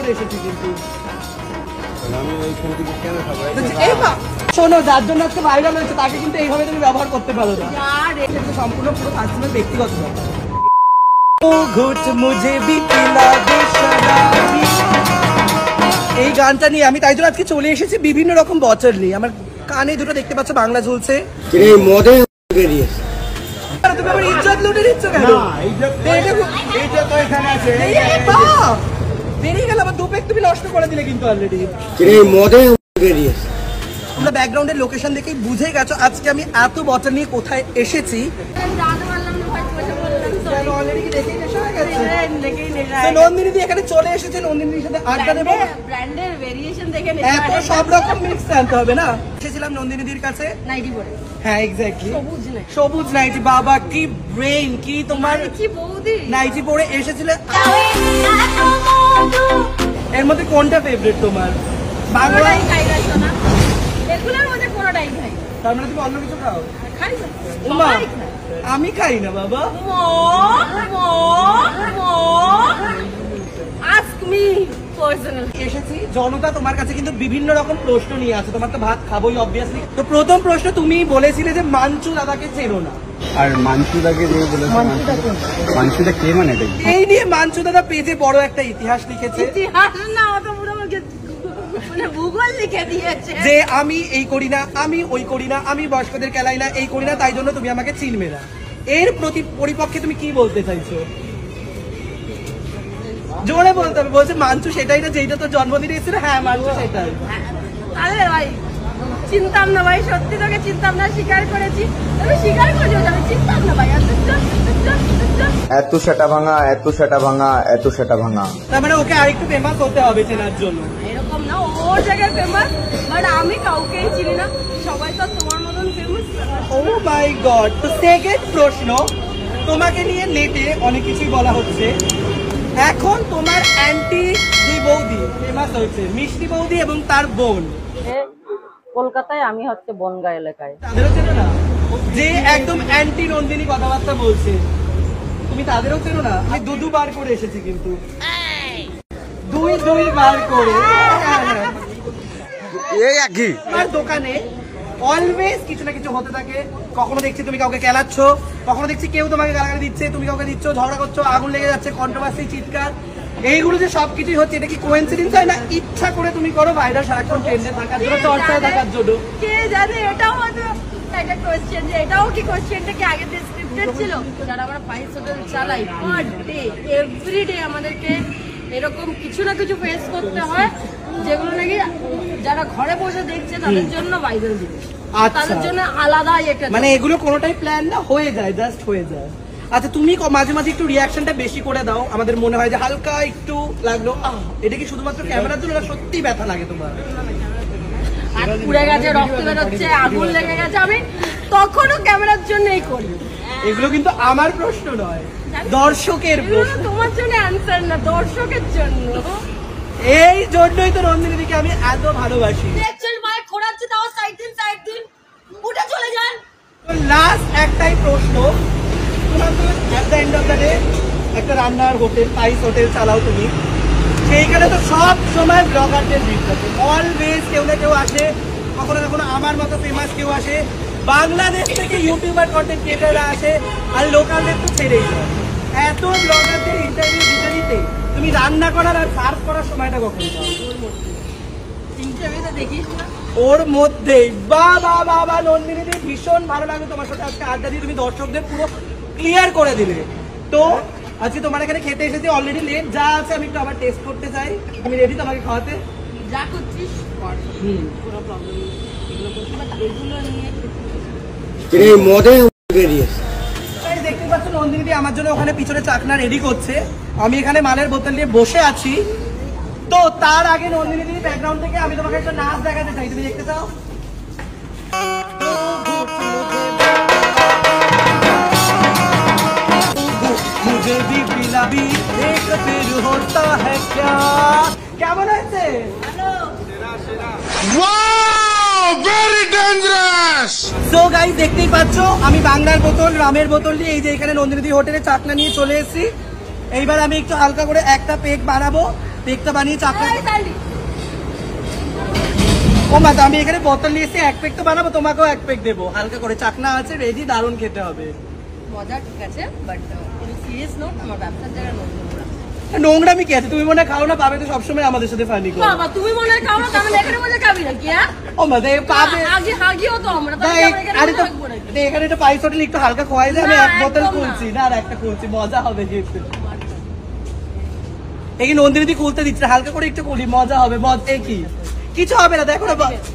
এসেছি কিন্তু শোনো, যার জন্য আজকে ভাইরাল হয়েছে তাকে কিন্তু এইভাবে তুমি ব্যবহার করতে পারো না। সম্পূর্ণ পুরো পার্সোনাল ব্যক্তিগত ব্যাপার। এই গানটা নিয়ে আমি তাই জন্য আজকে চলে এসেছি বিভিন্ন রকম বছর নিয়ে। আমার কানে দুটো দেখতে পাচ্ছ বাংলা ঝুলছে। তুমি আমার ইজ্জত লুটে দিচ্ছ কেন? বেরিয়ে গেল আমার দুপেক, তুমি নষ্ট করে দিলে কিন্তু অলরেডি। তোমরা ব্যাকগ্রাউন্ডের লোকেশন দেখেই বুঝে গেছো আজকে আমি এত বছর নিয়ে কোথায় এসেছি। নন্দিনী দি এখানে চলে এসেছে, নন্দিনীর সাথে আড্ডা দেবো। এত সব রকম মিক্স আনতে হবে না। এসেছিলাম নন্দিনী দির কাছে নাইটি পরে। হ্যাঁ এক্স্যাক্টলি, সবুজ নাইটি। বাবা কি ব্রেইন, কি তোমার নাইটি পরে এসেছিলে। এর মধ্যে কোনটা ফেভারিট তোমার? বাংলা তার মানে তুমি অন্য কিছু খাও? আমি খাই না বাবা। এসেছি জনতা, তোমার কাছে কিন্তু বিভিন্ন রকম প্রশ্ন নিয়ে আছে। তোমার তো ভাত খাবোই অবভিয়াসলি। তো প্রথম প্রশ্ন, তুমি বলেছিলে যে মাঞ্চু দাদাকে চেনো না। আর মাঞ্চু দাকে যে বলেছে, মাঞ্চুদা কে মানে? এই নিয়ে মাঞ্চু দাদা পেজে বড় একটা ইতিহাস লিখেছে। ইতিহাস না, ওটা পুরো ভূগোল লিখে দিয়েছে যে আমি এই করি না, আমি ওই করি না, আমি বয়স্কদের খেলাই না, এই করি না, তাই জন্য তুমি আমাকে চিনবে না। এর পরিপক্ষে তুমি কি বলতে চাইছো? জোরে বলতে হবে। বলছে মাঞ্চু সেটাই না যেটা তোর জন্মদিনে এসেছিল। হ্যাঁ মাঞ্চু সেটাই। আরে ভাই চিনতাম না ভাই, সত্যি তোকে চিনতাম না, স্বীকার করেছি। আমি স্বীকার করেছি আমি চিনতাম না ভাই। এত সেটা ভাঙা, এত সেটা ভাঙা, এত সেটা ভাঙা। তার মানে ওকে আরেকটু ফেমাস হতে হবে চেনার জন্য। এরকম না, ওর জায়গায় ফেমাস, বাট আমি কাউকেই চিনি না। সবাই তো তোমার মতন ফেমাস। Oh my god. তো সেকেন্ড প্রশ্ন, তোমাকে নিয়ে নেটে অনেক কিছুই বলা হচ্ছে। এখন তোমার অ্যান্টি দুই বৌদি ফেমাস হয়েছে, মিষ্টি বৌদি এবং তার বোন। কলকাতায়, আমি হচ্ছে বনগাঁ এলাকায়। তাদেরও চেনো না? যে একদম অ্যান্টি নন্দিনী কথাবার্তা বলছে, তুমি তাদেরও চেনো না? আমি দুবার করে এসেছি কিন্তু, দুই বার করে। এই একই আমার দোকানে অলওয়েজ কিছু না কিছু হতে থাকে। কখনো দেখছি তুমি কাউকে কেলাচ্ছ, কখনো দেখছি কেউ তোমাকে গালাগালি দিচ্ছে, তুমি কাউকে দিচ্ছ, ঝগড়া করছো, আগুন লেগে যাচ্ছে, কন্ট্রোভার্সি, চিৎকার। এইগুলো যে সবকিছুই হচ্ছে, এটা কি কোইন্সিডেন্স হয় না ইচ্ছা করে তুমি করো ভাইরাল সারাক্ষণ ট্রেন্ডে থাকার জন্য, চর্চায় থাকার জন্য? কে জানে, এটাও হয়তো একটা কোয়েশ্চেন যে এটাও কি কোয়েশ্চেনটা কি আগে থেকে স্ক্রিপ্টেড ছিল? যারা আমরা ফাইস হোটেল চালাই, পার ডে এভরিডে আমাদেরকে এরকম কিছু না কিছু ফেস করতে হয়, যেগুলো নাকি যারা ঘরে বসে দেখছে তাদের জন্য ভাইরাল জিনিস, তাদের জন্য আলাদাই একটা। মানে এগুলো কোনোটাই প্ল্যান না, হয়ে যায়, জাস্ট হয়ে যায়। আচ্ছা তুমি মাঝে মাঝে একটু রিয়াকশনটা বেশি করে দাও, আমাদের মনে হয় যে হালকা একটু লাগলো। এটা কি শুধুমাত্র ক্যামেরার জন্য, সত্যি ব্যথা লাগে তোমার? আর পুড়ে গেছে, রক্ত বেরোচ্ছে, আগুন লেগে গেছে, আমি তখনও ক্যামেরার জন্যই করি। এগুলো কিন্তু আমার প্রশ্ন নয়, দর্শকের প্রশ্ন। তোমার জন্য অ্যান্সার না, দর্শকের জন্য। এই জন্যই তো নন্দিনীদিকে আমি এত ভালোবাসি। দেখছেন মায়ের খোঁড়াচ্ছে, তাও সাইড দিন উঠে চলে যান। লাস্ট একটাই প্রশ্ন, তোমার তো at the end of the day একটা রান্নার হোটেল, পাইস হোটেল চালাও তুমি। সেইখানে তো সব সময় ব্লগারদের ভিড় থাকে, অলওয়েজ কেউ না কেউ আসে, কখনো কখনো আমার মতো ফেমাস কেউ আসে, বাংলাদেশ থেকে ইউটিউবার কন্টেন্ট ক্রিয়েটাররা আসে, আর লোকালদের তো ছেড়েই যায়। এত ব্লগারদের ইন্টারভিউ দিতে দিতে তুমি রান্না করার আর সার্ভ করার সময়টা কখন পাও? ইন্টারভিউতে দেখিস না ওর মধ্যেই। বাবা নন্দিনীদি ভীষণ ভালো লাগে তোমার সাথে আজকে আড্ডা দিয়ে, তুমি দর্শকদের পুরো ক্লিয়ার করে দিলে। তো আজকে তোমার এখানে খেতে এসেছি, অলরেডি লেট যা আছে আমি একটু আবার টেস্ট করতে চাই। তুমি রেডি তোমাকে খাওয়াতে? যা করছিস কোনো প্রবলেম নেই, এগুলো নিয়ে দেখতে পাচ্ছ নন্দিনীদি আমার জন্য ওখানে পিছনে চাকনা রেডি করছে, আমি এখানে মালের বোতল নিয়ে বসে আছি। তো তার আগে নন্দিনীদি ব্যাকগ্রাউন্ড থেকে আমি তোমাকে একটা নাচ দেখাতে চাই, তুমি দেখতে চাও? मुझे भी पिला भी एक फिर होता है क्या। কেমন হয়েছে? very dangerous. সো গাইস দেখতেই পাচ্ছ আমি বাংলার বোতল, রামের বোতল নিয়ে এই যে এখানে নন্দিনীদি হোটেলে চাকনা নিয়ে চলে এসেছি। এইবার আমি একটু হালকা করে একটা পেক বানাবো, পেকটা বানিয়ে চাকরা এই তালি। ও মা তো আমি এখানে বোতল নিয়ে এসে এক পেক তো বানাবো, তোমাকেও এক পেক দেবো। হালকা করে চাকনা আছে রেডি, দারুণ খেতে হবে। মজা ঠিক আছে, বাট সিরিয়াস নোট, আমার ব্যবসার জায়গায় নোংরা। নোংরামি কি আছে? তুমি মনে হয় খাও না, পাবে তো সবসময় আমাদের সাথে ফানি করো। বাবা তুমি মনে হয় খাও না, তাহলে এখানে মজা খাবি নাকি? হ্যাঁ ও মা দে পাবে। আগে হাগিও তো আমরা, না, তাহলে আমরা এখানে আরে তো থাকবো নাকি? এখানে একটা পাইস হোটেল একটু হালকা খোয়াই যায়, আমি না, এক বোতল একদম খুলছি না। না, আর একটা খুলছি, মজা হবে খেতে। এই কি নন্দিনী খুলতে দিচ্ছে, হালকা করে একটু খুলি, মজা হবে। মজা কি কিছু হবে না, দেখো না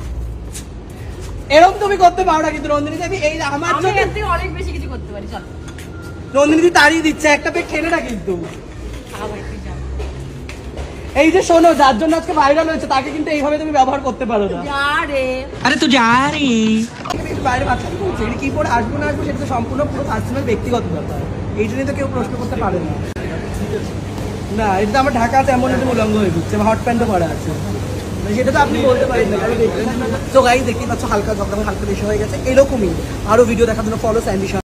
এরকম তুমি করতে পারো না, কিন্তু নন্দিনী দেবী এই আমার আমি জন্য এর থেকে অনেক বেশি কিছু করতে পারি। চল নন্দিনী তাড়িয়ে দিচ্ছে, একটা পেক খেলে না কিন্তু। খাবার তুই যা। এই যে শোনো, যার জন্য আজকে ভাইরাল হয়েছে তাকে কিন্তু এইভাবে তুমি ব্যবহার করতে পারো না। যা রে। আরে তুই যা রে, বাইরে বাচ্চা কি করছে, এটা কি করে আসবো না আসবো সেটা তো সম্পূর্ণ পুরো পার্সোনাল ব্যক্তিগত ব্যাপার, এইটা নিয়ে তো কেউ প্রশ্ন করতে পারে না। না, এটা তো আমার ঢাকা আছে এমন একটা উলঙ্গ হয়ে যাচ্ছে, হট প্যান্টও পরা আছে, সেটা তো আপনি বলতে পারেন না। তো গাইস দেখতে পাচ্ছ হালকা ঝগড়া, হালকা বেশি হয়ে গেছে। এরকমই আরো ভিডিও দেখার জন্য ফলো স্যান্ডি।